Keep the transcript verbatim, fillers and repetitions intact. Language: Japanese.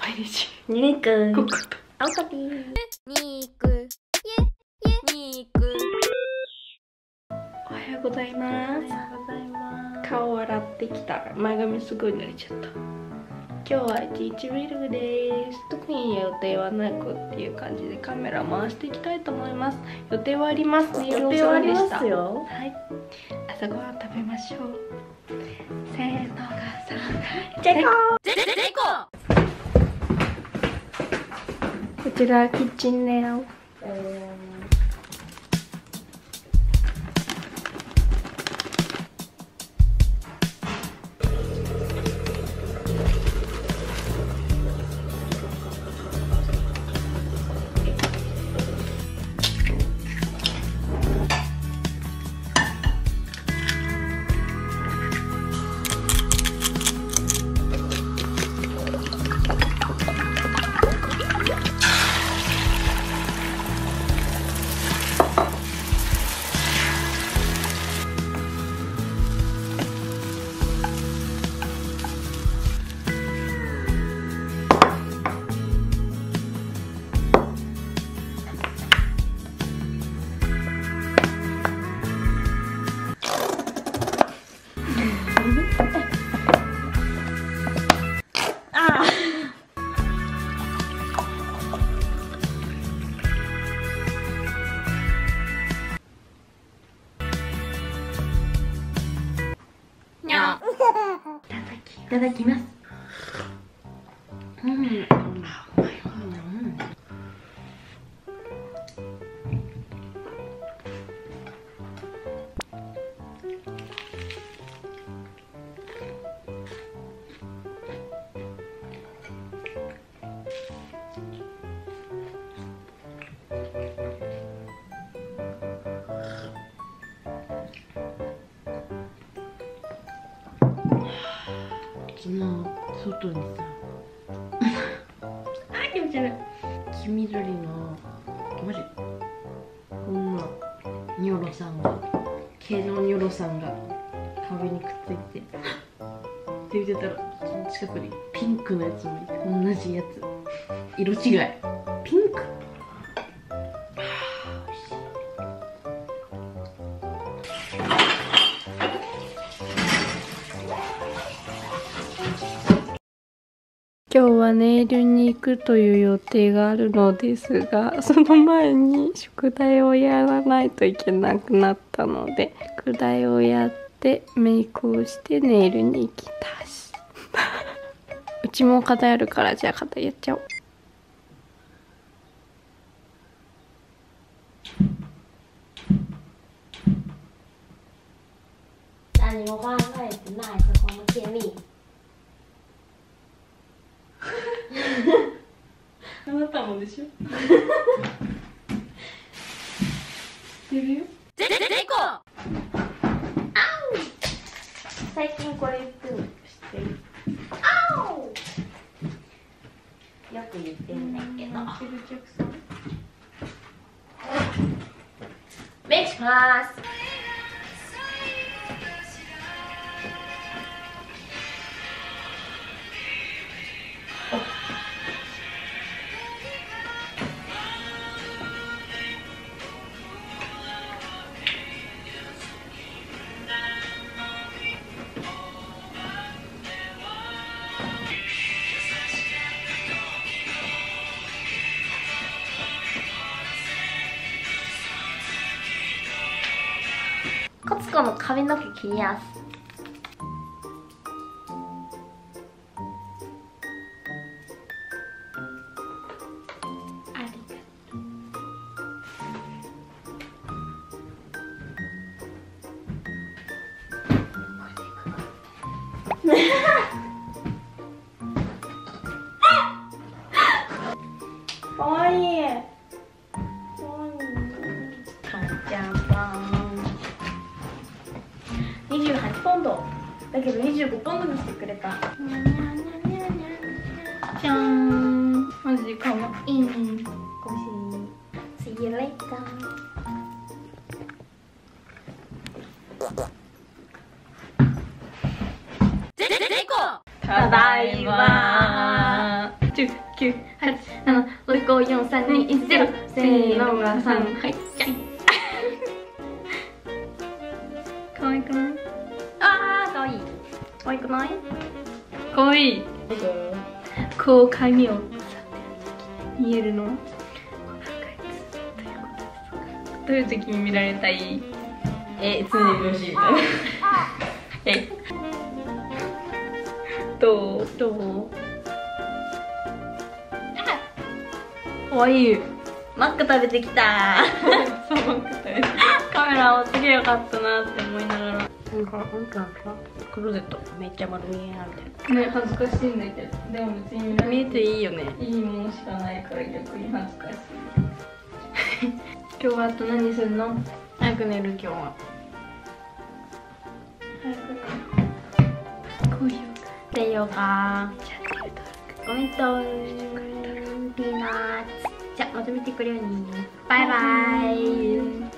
毎日肉ここと青カビ肉イエイエ肉。 おはようございます。 おはようございます。 顔洗ってきたら前髪すごい濡れちゃった。今日は一日ビルです。特に予定はなくっていう感じでカメラ回していきたいと思います。予定はありますね。 予定はありますよ。 はい。朝ごはん食べましょう。せーのがさん。 じゃあ行こう。 ぜぜぜいここちらキッチンネオ。いただきます。うん。うん。 昨日外にさあ、気持ち悪い。 黄緑のマジこんなニョロさんが毛のニョロさんが壁にくっついてって見てたら、その近くにピンクのやつもいて、同じやつ色違いピンク。 今日はネイルに行くという予定があるのですが、その前に宿題をやらないといけなくなったので、宿題をやってメイクをしてネイルに行きたしうちも課題あるから、じゃあ課題やっちゃおう。 何も考えてないそこの君。 あなたもでしょ出るよ。 ぜぜぜいこ最近これ言ってるの知ってる？よく言ってんだけど、メイクします。コツコの髪の毛切りやす。ありがとう。かわいい。かわいいね。かんちゃんパン。にじゅうはちポンドだけどにじゅうごポンドにしてくれた。 じゃーん。マジかわいい。 ごし See you later。 ぜぜぜいこただいま。 じゅう、きゅう、はち、なな、ご、よん、さん、に、いち、ゼロ。せーのがさん。はい、じゃあ。かわいくない？あー、かわいい。かわいくない？かわいい。こう髪を見えるの？どういう時に見られたい？ え、常にいるしみたいな。 え、どう？どう？かわいい。 マック食べてきた。 そう、マック食べてカメラをつけよかったなって思いながら。 なんか、なんか、クローゼットめっちゃ丸見えなみたいな。 ね、恥ずかしいんだけど、でも別に見られ見えていいよね。 いいものしかないから逆に恥ずかしい。今日はあと何するの？ 早く寝る今日は。 早くね。こういう寝ようか。コメントピーナッツ。じゃあまた見てくれように。バイバイ。